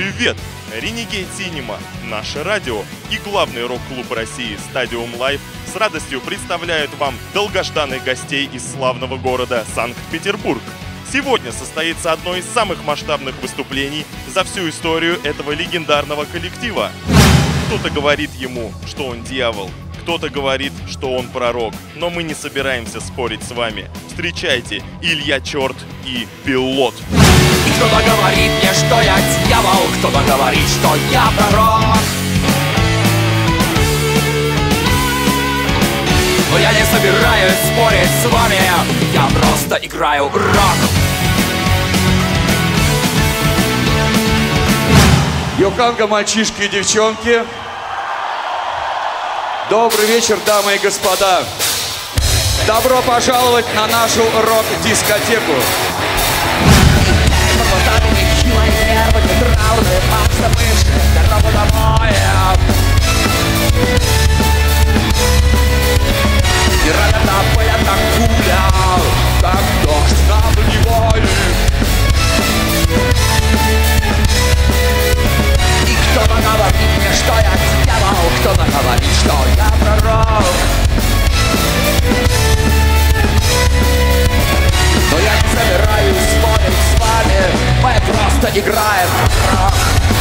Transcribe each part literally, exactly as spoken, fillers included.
Привет! Renegade Cinema, наше радио и главный рок-клуб России Stadium Live с радостью представляют вам долгожданных гостей из славного города Санкт-Петербург. Сегодня состоится одно из самых масштабных выступлений за всю историю этого легендарного коллектива. Кто-то говорит ему, что он дьявол, кто-то говорит, что он пророк, но мы не собираемся спорить с вами. Встречайте, Илья Черт и Пилот. И кто-то говорит мне, что я дьявол, кто-то говорит, что я пророк. Но я не собираюсь спорить с вами, я просто играю рок. Йоканга, мальчишки и девчонки. Добрый вечер, дамы и господа. Добро пожаловать на нашу рок-дискотеку. И рада я так гулял, как дождь на неволе. И кто-то говорит мне, что я дьявол, кто-то говорит, что я пророк. Но я не собираюсь спорить с вами, мы просто играем в рок.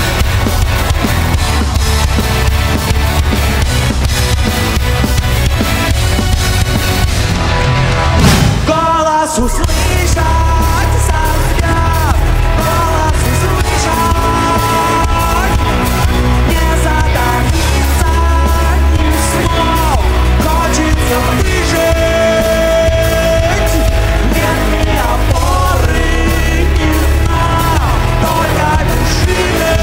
Голос услышать совсем, голос услышать, не задавиться ни слов, хочется выжить. Нет ни опоры, ни дна, только вершины.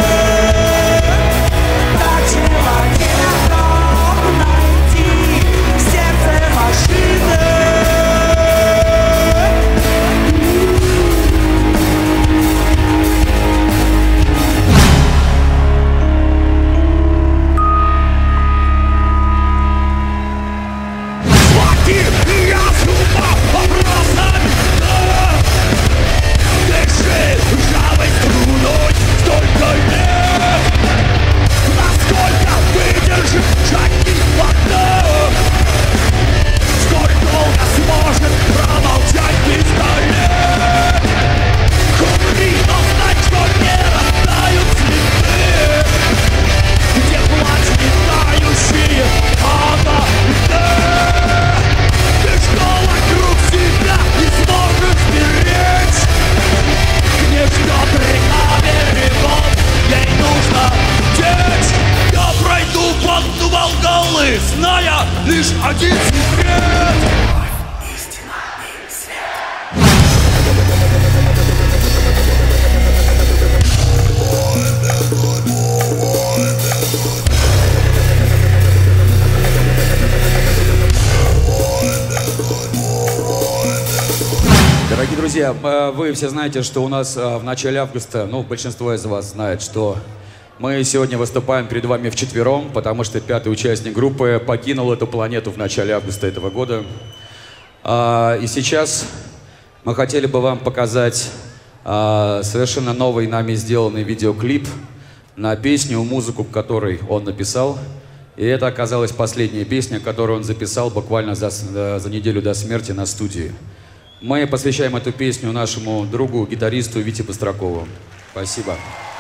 Так человеком найти в сердце машины. Зная лишь один секрет. Истина и свет. Дорогие друзья, вы все знаете, что у нас в начале августа, ну, большинство из вас знает, что мы сегодня выступаем перед вами вчетвером, потому что пятый участник группы покинул эту планету в начале августа этого года. И сейчас мы хотели бы вам показать совершенно новый нами сделанный видеоклип на песню, музыку, которой он написал. И это оказалась последняя песня, которую он записал буквально за, за неделю до смерти на студии. Мы посвящаем эту песню нашему другу, гитаристу Вите Быстракову. Спасибо.